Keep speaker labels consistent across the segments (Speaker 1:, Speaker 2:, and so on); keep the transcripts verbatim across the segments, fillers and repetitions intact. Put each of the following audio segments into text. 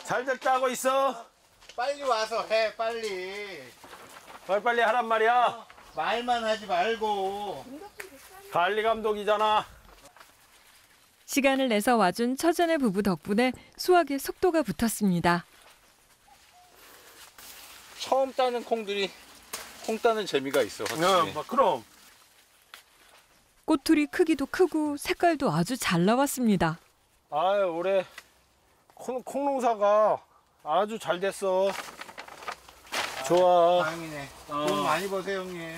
Speaker 1: 잘 됐다고 있어.
Speaker 2: 빨리 와서 해, 빨리.
Speaker 1: 빨리빨리 하란 말이야.
Speaker 2: 어, 말만 하지 말고.
Speaker 1: 관리 감독이잖아.
Speaker 3: 시간을 내서 와준 처자네 부부 덕분에 수확에 속도가 붙었습니다.
Speaker 2: 처음 따는 콩들이 콩 따는 재미가 있어, 확실히.
Speaker 1: 네, 뭐 그럼.
Speaker 3: 꼬투리 크기도 크고 색깔도 아주 잘 나왔습니다.
Speaker 1: 아유, 올해 콩, 콩농사가 아주 잘 됐어. 좋아.
Speaker 2: 다행이네.
Speaker 1: 어.
Speaker 2: 돈 많이 버세요, 형님.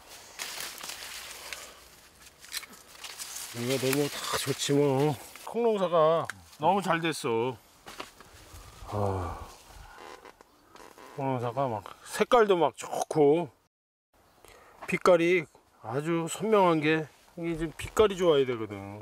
Speaker 1: 이거 너무 다 좋지 뭐. 콩농사가 너무 잘 됐어. 아, 콩농사가 막 색깔도 막 좋고 빛깔이 아주 선명한 게 이게 좀 빛깔이 좋아야 되거든.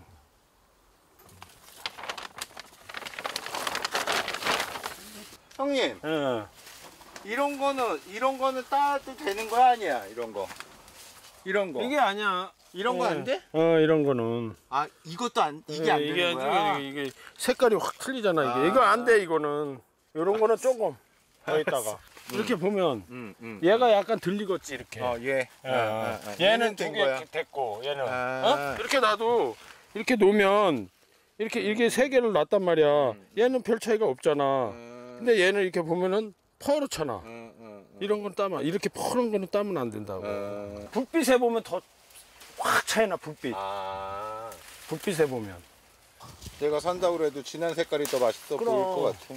Speaker 2: 형님,
Speaker 1: 예.
Speaker 2: 이런 거는 이런 거는 따도 되는 거야, 아니야? 이런 거. 이런 거.
Speaker 1: 이게 아니야.
Speaker 2: 이런 거
Speaker 1: 예.
Speaker 2: 안 돼?
Speaker 1: 어, 이런 거는.
Speaker 2: 아, 이것도 안 이게
Speaker 1: 예,
Speaker 2: 안
Speaker 1: 이게,
Speaker 2: 되는 거야.
Speaker 1: 이게, 이게 색깔이 확 틀리잖아. 이게
Speaker 2: 아.
Speaker 1: 이거 안 돼. 이거는 이런 거는 조금 더 있다가 이렇게 보면
Speaker 2: 음, 음.
Speaker 1: 얘가 약간 들리겠지 이렇게.
Speaker 2: 어, 예.
Speaker 1: 예.
Speaker 2: 아, 아, 아.
Speaker 1: 얘는
Speaker 2: 된
Speaker 1: 두 개
Speaker 2: 거야.
Speaker 1: 됐고 얘는
Speaker 2: 아.
Speaker 1: 어? 이렇게 놔도 이렇게 놓으면 이렇게 이게 세 개를 놨단 말이야. 얘는 별 차이가 없잖아.
Speaker 2: 음,
Speaker 1: 근데 얘는 이렇게 보면은 퍼렇잖아.
Speaker 2: 음, 음, 음.
Speaker 1: 이런 건 따면 이렇게 퍼런 거는 따면 안 된다고.
Speaker 2: 어.
Speaker 1: 불빛에 보면 더 확 차이나 불빛.
Speaker 2: 아.
Speaker 1: 불빛에 보면.
Speaker 2: 내가 산다고 그래도 진한 색깔이 더 맛있어
Speaker 1: 그럼.
Speaker 2: 보일 것 같아.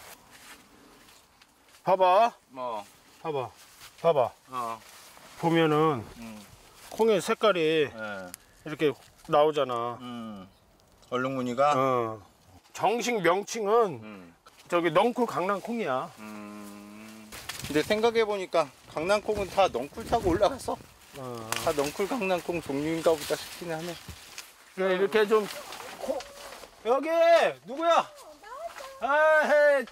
Speaker 1: 봐봐.
Speaker 2: 뭐.
Speaker 1: 봐봐. 봐봐.
Speaker 2: 어.
Speaker 1: 보면은
Speaker 2: 음.
Speaker 1: 콩의 색깔이
Speaker 2: 예.
Speaker 1: 이렇게 나오잖아.
Speaker 2: 음. 얼룩무늬가.
Speaker 1: 어. 정식 명칭은
Speaker 2: 음.
Speaker 1: 저기 넝쿨 강낭콩이야.
Speaker 2: 음. 근데 생각해 보니까 강낭콩은 다 넝쿨 타고 올라가서
Speaker 1: 어.
Speaker 2: 다 넝쿨 강낭콩 종류인가 보다 싶긴 하네.
Speaker 1: 그래, 이렇게 좀 콩... 여기 누구야? 아, 헤.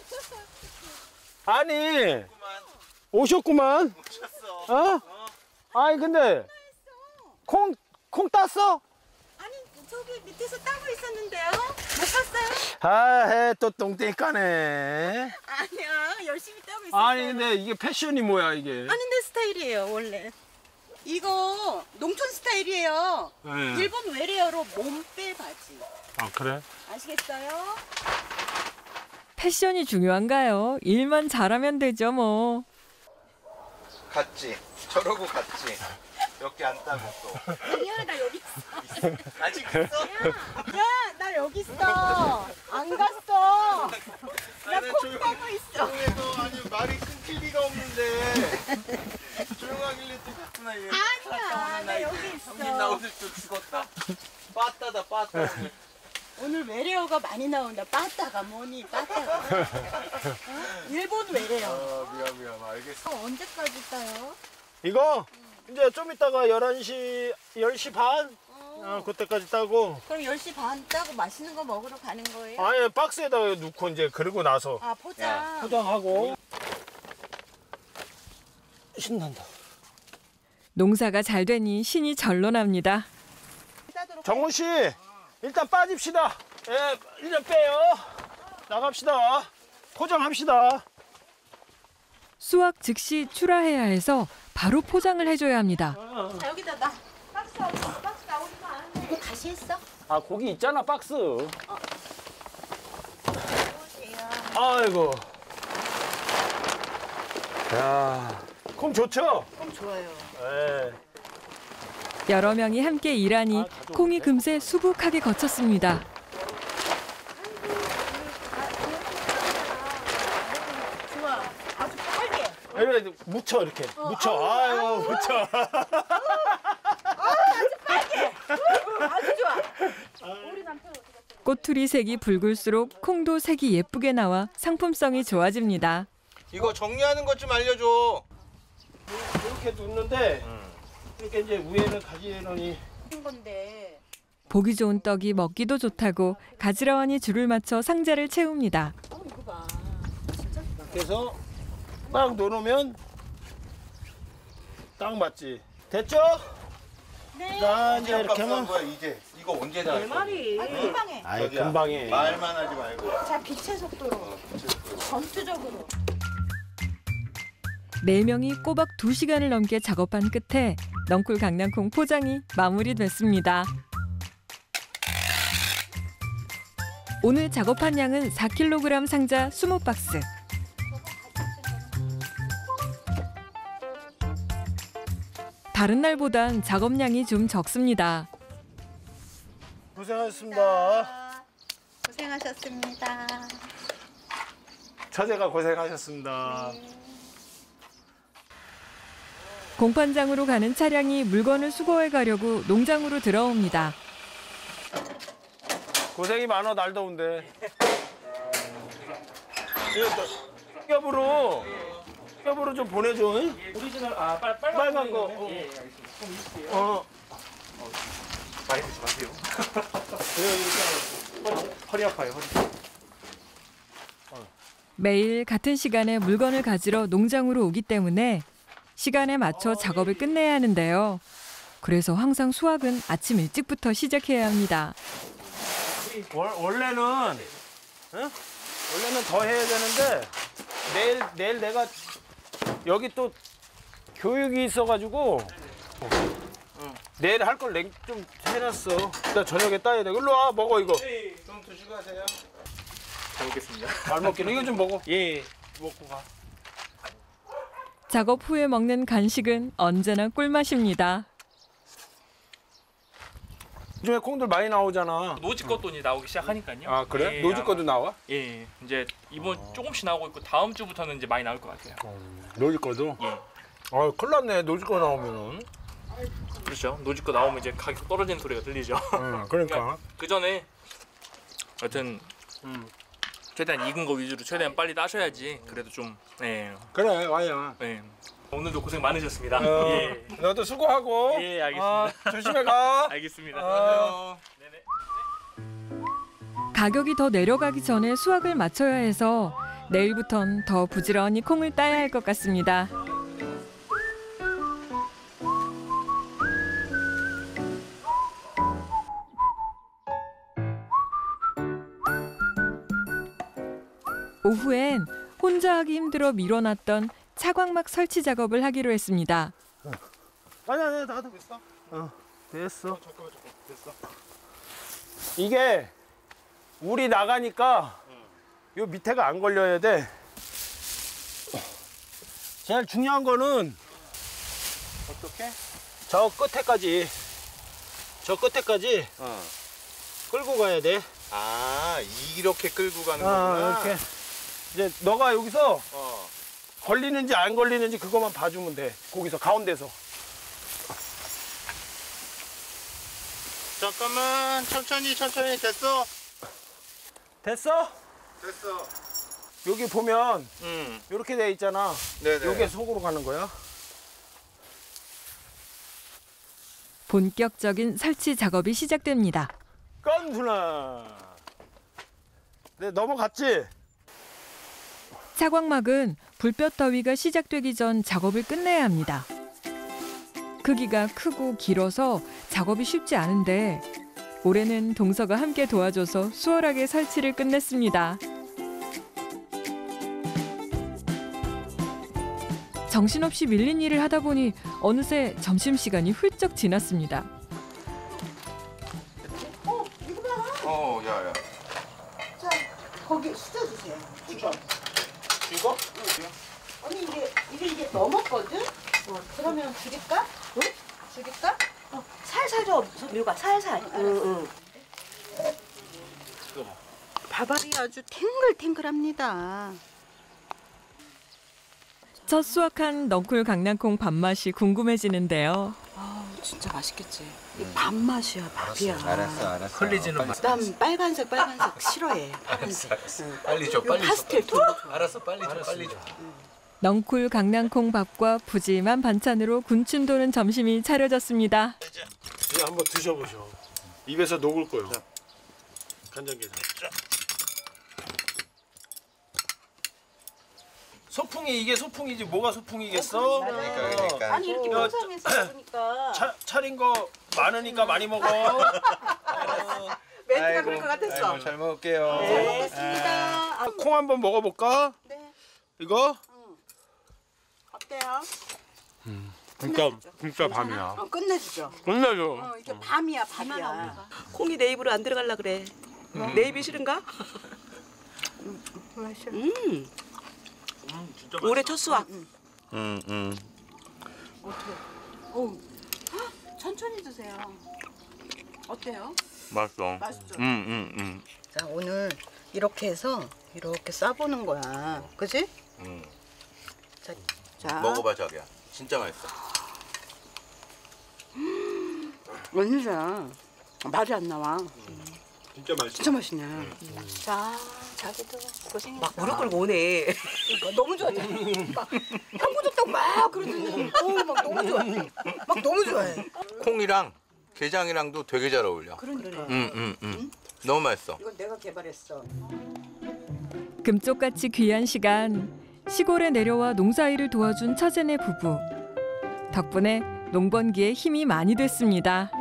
Speaker 1: 아니 오셨구만.
Speaker 2: 오셨어.
Speaker 1: 어? 아니 근데 콩 콩 땄어?
Speaker 4: 아니 저기 밑에서 따고 있었는데요. 못 봤어요?
Speaker 1: 아, 헤, 또 똥땡이 까네.
Speaker 4: 아니야 열심히 따고 있었어요.
Speaker 1: 아니 근데 이게 패션이 뭐야 이게?
Speaker 4: 아니 내 스타일이에요 원래. 이거 농촌 스타일이에요.
Speaker 1: 네.
Speaker 4: 일본 외래어로 몸빼 바지.
Speaker 1: 아 그래?
Speaker 4: 아시겠어요?
Speaker 3: 패션이 중요한가요? 일만 잘하면 되죠 뭐.
Speaker 2: 갔지. 저러고 갔지. 몇 개 안 따고 또.
Speaker 4: 아니야 나 여기 있어.
Speaker 2: 아직 있어?
Speaker 4: 야 나 여기 있어. 안 갔어. 나 콩 따고 있어.
Speaker 2: 조용해도 아니 말이 끊길 리가 없는데. 조용하길래 또 갔구나 얘.
Speaker 4: 아니야 나 여기
Speaker 2: 형님 나
Speaker 4: 있어.
Speaker 2: 오늘 또 죽었다. 빠따다 빠따 오늘.
Speaker 4: 오늘 외래어가 많이 나온다. 빠따가 뭐니 빠따가. 어? 일본 외래어.
Speaker 2: 아 미안 미안 알겠어.
Speaker 4: 어, 언제까지 따요?
Speaker 1: 이거 이제 좀 이따가 열한 시 열 시 반 어, 그때까지 따고
Speaker 4: 그럼 열 시 반 따고 맛있는 거 먹으러 가는 거예요?
Speaker 1: 아예 박스에다가 넣고 이제 그러고 나서
Speaker 4: 아 포장.
Speaker 1: 포장하고 신난다.
Speaker 3: 농사가 잘 되니 신이 절로 납니다.
Speaker 4: 따도록
Speaker 1: 정훈 씨 일단 빠집시다. 예, 일단 빼요. 나갑시다. 포장합시다.
Speaker 3: 수확 즉시 출하해야 해서 바로 포장을 해줘야 합니다.
Speaker 4: 자 여기다 나 박스 어디 박스 나오지만 않은데 이거 다시 했어?
Speaker 1: 아 고기 있잖아 박스.
Speaker 4: 보세요.
Speaker 1: 아이고. 야, 콩 좋죠?
Speaker 4: 좀 좋아요.
Speaker 1: 예.
Speaker 3: 여러 명이 함께 일하니 콩이 금세 수북하게 거쳤습니다.
Speaker 4: 좋아. 아주 빨개.
Speaker 1: 이렇게 묻혀 이렇게 묻혀. 아유 묻혀.
Speaker 4: 아주 좋아. 우리 남편 어디 갔어?
Speaker 3: 꼬투리 색이 붉을수록 콩도 색이 예쁘게 나와 상품성이 좋아집니다.
Speaker 2: 이거 정리하는 것 좀 알려줘.
Speaker 1: 이렇게 눕는데 이렇게 이제 위에는 가지런히.
Speaker 4: 한 건데.
Speaker 3: 보기 좋은 떡이 먹기도 좋다고 가지런히 줄을 맞춰 상자를 채웁니다.
Speaker 4: 어 이거 봐. 진짜 좋다.
Speaker 1: 그래서 딱 놓으면 딱 맞지. 됐죠?
Speaker 4: 네.
Speaker 1: 자 이제 이렇게
Speaker 2: 박수 한
Speaker 1: 하면
Speaker 2: 거야 이제. 이거 언제 다 할 거야?
Speaker 4: 아니 금방에.
Speaker 1: 아이
Speaker 2: 저기야,
Speaker 1: 금방에.
Speaker 2: 말만 하지 말고.
Speaker 4: 자 빛의 속도로. 전투적으로.
Speaker 3: 네 명이 꼬박 두 시간을 넘게 작업한 끝에 넝쿨 강낭콩 포장이 마무리됐습니다. 오늘 작업한 양은 사 킬로그램 상자 이십 박스. 다른 날보단 작업량이 좀 적습니다.
Speaker 1: 고생하셨습니다.
Speaker 4: 고생하셨습니다.
Speaker 1: 처제가 고생하셨습니다.
Speaker 3: 공판장으로 가는 차량이 물건을 수거해 가려고 농장으로 들어옵니다.
Speaker 1: 고생이 많아 날 더운데. 겹으로 겹으로 좀 보내줘. 응?
Speaker 5: 오리지널 아 빨, 빨간,
Speaker 1: 빨간 거.
Speaker 5: 거. 예, 예, 알겠습니다. 좀 있을게요.
Speaker 1: 어.
Speaker 5: 많이 드지 마세요. 허리 아파요, 허리.
Speaker 3: 매일 같은 시간에 물건을 가지러 농장으로 오기 때문에 시간에 맞춰 작업을 끝내야 하는데요. 그래서 항상 수확은 아침 일찍부터 시작해야 합니다.
Speaker 1: 월, 원래는 응? 원래는 더 해야 되는데 내일 내일 내가 여기 또 교육이 있어가지고 응. 내일 할 걸 좀 해놨어. 나 저녁에 따야 돼. 일로 와 먹어 이거.
Speaker 2: 좀 드시고 가세요.
Speaker 5: 잘 먹겠습니다.
Speaker 1: 잘 먹기는 이거 좀 먹어.
Speaker 5: 예.
Speaker 1: 먹고 가.
Speaker 3: 작업 후에 먹는 간식은 언제나 꿀맛입니다.
Speaker 1: 요즘에 콩들 많이 나오잖아.
Speaker 5: 노지 것도 이제 나오기 시작하니까요.
Speaker 1: 아 그래?
Speaker 5: 예,
Speaker 1: 노지
Speaker 5: 아마-
Speaker 1: 거도 나와?
Speaker 5: 예. 이제 이번 조금씩 나오고 있고 다음 주부터는 이제 많이 나올 것 같아요.
Speaker 1: 노지 거도?
Speaker 5: 예.
Speaker 1: 아 큰일 났네 노지 거 나오면은.
Speaker 5: 그렇죠. 노지 거 나오면 이제 가격 떨어지는 소리가 들리죠.
Speaker 1: 응 그러니까.
Speaker 5: 그 전에 여튼
Speaker 1: 음.
Speaker 5: 최대한 익은 거 위주로 최대한 빨리 따셔야지. 그래도 좀 예.
Speaker 1: 그래 와야.
Speaker 5: 예. 오늘도 고생 많으셨습니다.
Speaker 1: 어,
Speaker 5: 예.
Speaker 1: 너도 수고하고.
Speaker 5: 예, 알겠습니다.
Speaker 1: 어, 조심해 가.
Speaker 5: 알겠습니다.
Speaker 1: 어.
Speaker 5: 네네.
Speaker 3: 가격이 더 내려가기 전에 수확을 마쳐야 해서 내일부턴 더 부지런히 콩을 따야 할 것 같습니다. 오후엔 혼자 하기 힘들어 미뤄놨던 차광막 설치 작업을 하기로 했습니다.
Speaker 1: 아니 아니 나도 됐어. 어 됐어. 잠깐만 잠깐 됐어. 이게 물이 나가니까 요 밑에가 안 걸려야 돼. 제일 중요한 거는
Speaker 2: 어떻게?
Speaker 1: 저 끝에까지 저 끝에까지
Speaker 2: 어.
Speaker 1: 끌고 가야 돼.
Speaker 2: 아 이렇게 끌고 가는
Speaker 1: 아,
Speaker 2: 거구나.
Speaker 1: 이렇게 이제 너가 여기서
Speaker 2: 어.
Speaker 1: 걸리는지 안 걸리는지 그것만 봐주면 돼. 거기서 가운데서.
Speaker 2: 잠깐만 천천히 천천히 됐어.
Speaker 1: 됐어?
Speaker 2: 됐어.
Speaker 1: 여기 보면
Speaker 2: 응.
Speaker 1: 이렇게 돼 있잖아.
Speaker 2: 네네.
Speaker 1: 요게 속으로 가는 거야.
Speaker 3: 본격적인 설치 작업이 시작됩니다.
Speaker 1: 깐수나. 네 넘어갔지?
Speaker 3: 차광막은 불볕 더위가 시작되기 전 작업을 끝내야 합니다. 크기가 크고 길어서 작업이 쉽지 않은데 올해는 동서가 함께 도와줘서 수월하게 설치를 끝냈습니다. 정신없이 밀린 일을 하다 보니 어느새 점심시간이 훌쩍 지났습니다.
Speaker 4: 어 이거 봐.
Speaker 2: 어 야야.
Speaker 4: 자 거기 수저 주세요. 이거.
Speaker 1: 이거?
Speaker 4: 언니 이게 이게 이게 넘었거든. 어, 그러면 줄일까? 응? 줄일까? 어, 살살 좀 묘가 살살. 응, 응. 밥알이 아주 탱글탱글합니다.
Speaker 3: 첫 수확한 넝쿨 강낭콩 밥맛이 궁금해지는데요.
Speaker 4: 아 진짜 맛있겠지. 이 밥맛이야 밥이야.
Speaker 2: 알았어 알았어.
Speaker 5: 흘리지는 마.
Speaker 4: 난 빨간색 빨간색 싫어해. 빨간색. 응.
Speaker 2: 빨리 줘
Speaker 4: 요
Speaker 2: 빨리 줘.
Speaker 4: 파스텔 톤.
Speaker 2: 알았어 빨리 줘 빨리 줘.
Speaker 3: 넝쿨 강낭콩 밥과 푸짐한 반찬으로 군침 도는 점심이 차려졌습니다.
Speaker 1: 이거 한번 드셔보셔. 입에서 녹을 거예요. 간장게장. 소풍이 이게 소풍이지 뭐가 소풍이겠어?
Speaker 2: 그러니까 그러니까.
Speaker 4: 아니 이렇게
Speaker 1: 어,
Speaker 4: 평상에서 먹으니까.
Speaker 1: 차, 차린 거 많으니까 많이 먹어.
Speaker 4: 멘트가 그럴 것 같았어.
Speaker 2: 아이고, 잘 먹을게요.
Speaker 4: 잘 먹겠습니다. 아,
Speaker 1: 콩 한번 먹어볼까?
Speaker 4: 네.
Speaker 1: 이거?
Speaker 4: 어때요?
Speaker 1: 진짜 진짜 밤이야.
Speaker 4: 어, 끝내주죠.
Speaker 1: 끝내줘.
Speaker 4: 어, 이게 밤이야, 밤이야. 콩이 내 입으로 안 들어갈라 그래. 내 입이 싫은가? 음.
Speaker 5: 음, 진짜 맛있어.
Speaker 4: 올해 첫 수확.
Speaker 2: 음, 음.
Speaker 4: 어떻게? 어. 헉, 천천히 드세요. 어때요?
Speaker 2: 맛있어.
Speaker 4: 맛있죠?
Speaker 2: 음, 음, 음.
Speaker 4: 자, 오늘 이렇게 해서 이렇게 싸보는 거야. 그지?
Speaker 2: 음.
Speaker 4: 자, 자.
Speaker 2: 먹어봐, 자기야. 진짜 맛있어.
Speaker 4: 웬일이야. 말이 안 나와.
Speaker 2: 진짜 맛있어.
Speaker 4: 진짜 맛있네. 자, 자기도 고생했어. 막 무릎 꿇고 오네. 그러니까 너무 좋아하잖아. 막 향고 좋다고 막 그러더니 어, 막 너무 좋아. 막 너무 좋아해.
Speaker 2: 콩이랑 게장이랑도 되게 잘 어울려.
Speaker 4: 그러니까.
Speaker 2: 음, 음, 음. 너무 맛있어.
Speaker 4: 이건 내가 개발했어.
Speaker 3: 금쪽같이 귀한 시간 시골에 내려와 농사일을 도와준 처제네 부부 덕분에 농번기에 힘이 많이 됐습니다.